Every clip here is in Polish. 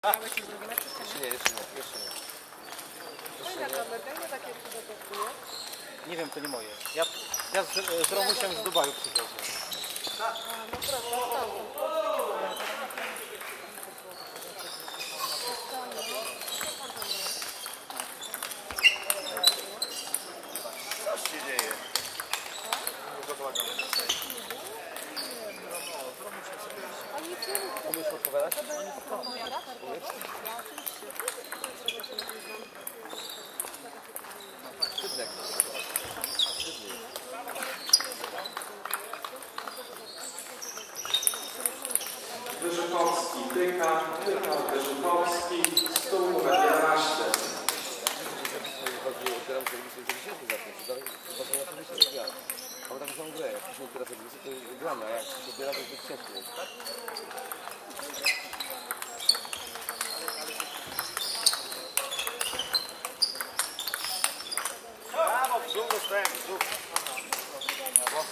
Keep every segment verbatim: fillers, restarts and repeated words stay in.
Grałeś już drugi mecz? Jeszcze nie, jeszcze nie, jeszcze nie. Fajna kamerka, takie przygotowuję. Nie wiem, to nie moje. Ja, ja z, z Romusiem z Dubaju przywiozłem. A, no proszę, stąd. Co się dzieje? Umiesz odpowiadać? Umiesz? Szybnek. Wyrzykowski, Tyka, Tyka, Wyrzykowski, stół numer jedenaście. Chodzi o teraz, że myślę, że dziesiąty zacząć. Zobaczmy na to myślę, że ja. Mam taką samą grę. Jak piszą teraz edycję, to gramy, a jak się biera, to jest ciężko jest. Brawo, w dół dostałem, w dół. Brawo.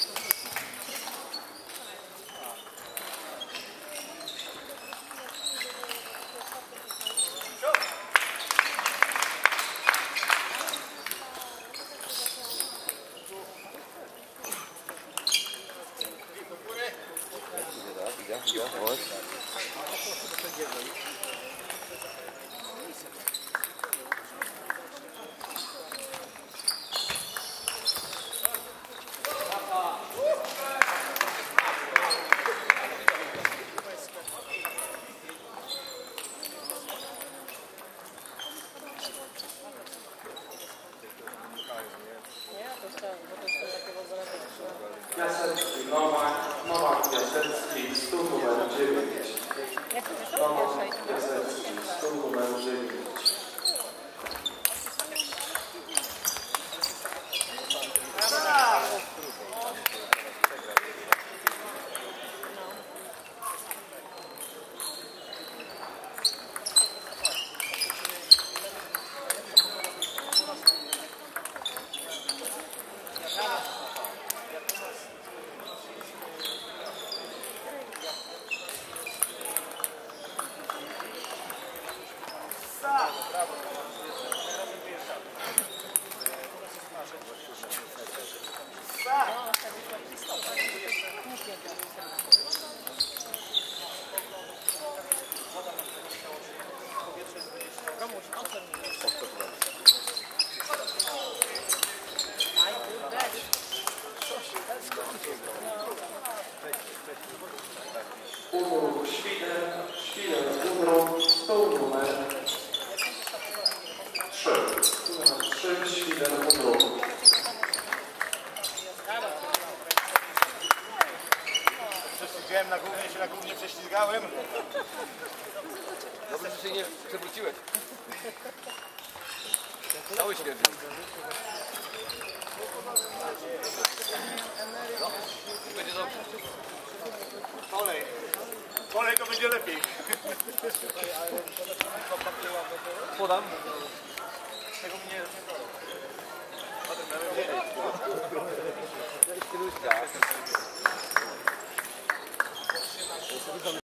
Idę, idę, chodź. Piasecki, Nowak, Nowak Piasecki, stół numer dziewięć. Nowak Piasecki, stół numer dziewięć. Udruk, Świder, Świder, Udruk, stół numer trzy. Stół numer trzy, Świder, Udruk. Prześlizgałem na głównie, się na głównie prześlizgałem. Dobrze, że się nie przewróciłeś. Cały śmierdził. No, będzie dobrze. Kolej. Kolej to będzie lepiej. Podam. Tego mnie... Potem nawet